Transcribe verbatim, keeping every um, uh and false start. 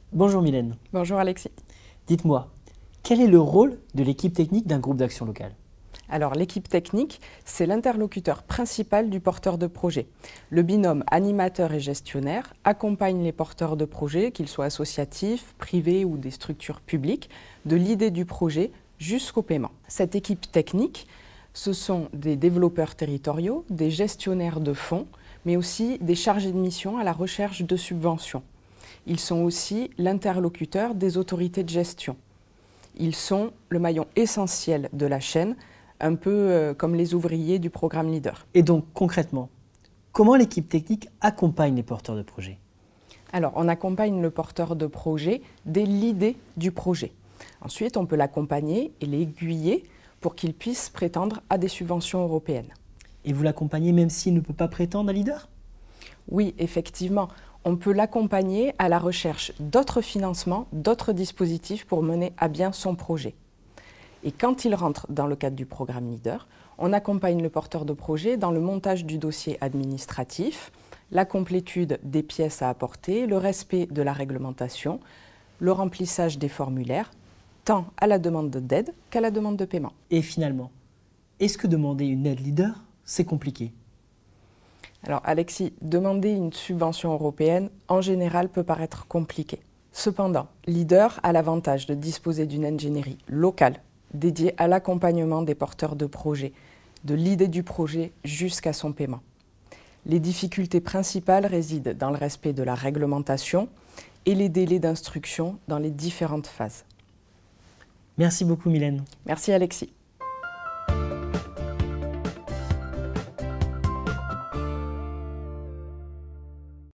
Bonjour Mylène. Bonjour Alexis. Dites-moi, quel est le rôle de l'équipe technique d'un groupe d'action locale? Alors l'équipe technique, c'est l'interlocuteur principal du porteur de projet. Le binôme animateur et gestionnaire accompagne les porteurs de projet, qu'ils soient associatifs, privés ou des structures publiques, de l'idée du projet jusqu'au paiement. Cette équipe technique, ce sont des développeurs territoriaux, des gestionnaires de fonds, mais aussi des chargés de mission à la recherche de subventions. Ils sont aussi l'interlocuteur des autorités de gestion. Ils sont le maillon essentiel de la chaîne, un peu euh, comme les ouvriers du programme Leader. Et donc concrètement, comment l'équipe technique accompagne les porteurs de projet? Alors, on accompagne le porteur de projet dès l'idée du projet. Ensuite, on peut l'accompagner et l'aiguiller pour qu'il puisse prétendre à des subventions européennes. Et vous l'accompagnez même s'il ne peut pas prétendre à leader? Oui, effectivement, on peut l'accompagner à la recherche d'autres financements, d'autres dispositifs pour mener à bien son projet. Et quand il rentre dans le cadre du programme Leader, on accompagne le porteur de projet dans le montage du dossier administratif, la complétude des pièces à apporter, le respect de la réglementation, le remplissage des formulaires, tant à la demande d'aide qu'à la demande de paiement. Et finalement, est-ce que demander une aide leader, c'est compliqué? Alors Alexis, demander une subvention européenne, en général, peut paraître compliqué. Cependant, Leader a l'avantage de disposer d'une ingénierie locale dédiée à l'accompagnement des porteurs de projet, de l'idée du projet jusqu'à son paiement. Les difficultés principales résident dans le respect de la réglementation et les délais d'instruction dans les différentes phases. Merci beaucoup Mylène. Merci Alexis.